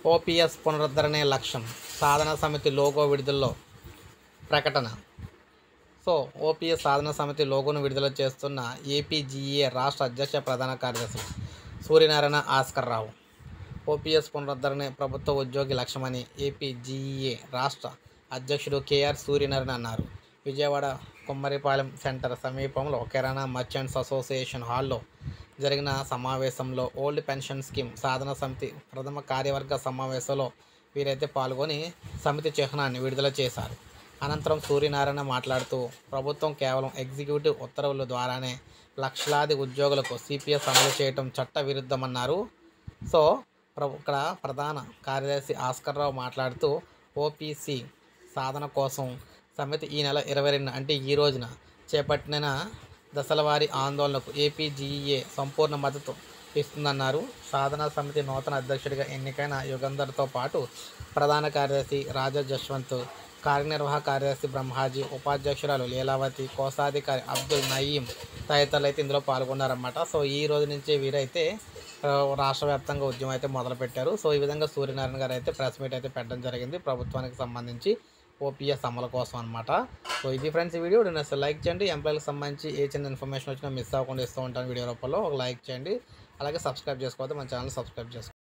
OPS పునరుద్ధరణే లక్ష్యం సాధన సమితి logo విడుదలలో ప్రకటన. సో ఓపీఎస్ సాధన సమితి లోగోను విడుదల చేస్తున్న ఏపీజీఏ రాష్ట్ర అధ్యక్ష ప్రధాన కార్యదర్శి సూర్యనారాయణ ఆస్కర్ రావు. ఓపీఎస్ పునరుద్ధరణే ప్రభుత్వ ఉద్యోగి లక్ష్యమని ఏపీజీఏ రాష్ట్ర అధ్యక్షుడు కేఆర్ సూర్యనారాయణ అన్నారు. విజయవాడ కుమ్మరిపాలెం సెంటర్ సమీపంలో కిరాణా మర్చెంట్స్ అసోసియేషన్ హాల్లో జరిగిన సమావేశంలో ఓల్డ్ పెన్షన్ స్కీమ్ సాధన సమితి ప్రథమ కార్యవర్గ సమావేశంలో వీరైతే పాల్గొని సమితి చిహ్నాన్ని విడుదల చేశారు. అనంతరం సూర్యనారాయణ మాట్లాడుతూ ప్రభుత్వం కేవలం ఎగ్జిక్యూటివ్ ఉత్తర్వుల ద్వారానే లక్షలాది ఉద్యోగులకు సిపిఎస్ అమలు చేయడం చట్ట విరుద్ధమన్నారు. సో ఇక్కడ ప్రధాన కార్యదర్శి ఆస్కర్ రావు మాట్లాడుతూ ఓపీసీ సాధన కోసం సమితి ఈ నెల 22 అంటే ఈ రోజున చేపట్టిన దశలవారీ ఆందోళనకు ఏపీజీఏ సంపూర్ణ మద్దతు ఇస్తుందన్నారు. సాధనా సమితి నూతన అధ్యక్షుడిగా ఎన్నికైన యుగంధర్తో పాటు ప్రధాన కార్యదర్శి రాజా జశ్వంత్, కార్యనిర్వాహక కార్యదర్శి బ్రహ్మాజీ, ఉపాధ్యక్షురాలు లీలావతి, కోశాధికారి అబ్దుల్ నయీం తదితరులు అయితే ఇందులో పాల్గొన్నారన్నమాట. సో ఈ రోజు నుంచి వీరైతే రాష్ట్ర వ్యాప్తంగా ఉద్యమం అయితే మొదలుపెట్టారు. సో ఈ విధంగా సూర్యనారాయణ గారు అయితే ప్రెస్ మీట్ అయితే పెట్టడం జరిగింది ప్రభుత్వానికి సంబంధించి ఓపీఎస్ అమలు కోసం అనమాట. సో ఇది ఫ్రెండ్స్ ఈ వీడియో అసలు లైక్ చేయండి. ఎంప్లాయీలకు సంబంధించి ఏ చిన్న ఇన్ఫర్మేషన్ వచ్చినా మిస్ అవ్వకుండా ఇస్తూ ఉంటాను వీడియో రూపంలో. ఒక లైక్ చేయండి, అలాగే సబ్స్క్రైబ్ చేసుకోవద్దు, మన ఛానల్ సబ్స్క్రైబ్ చేసుకోండి.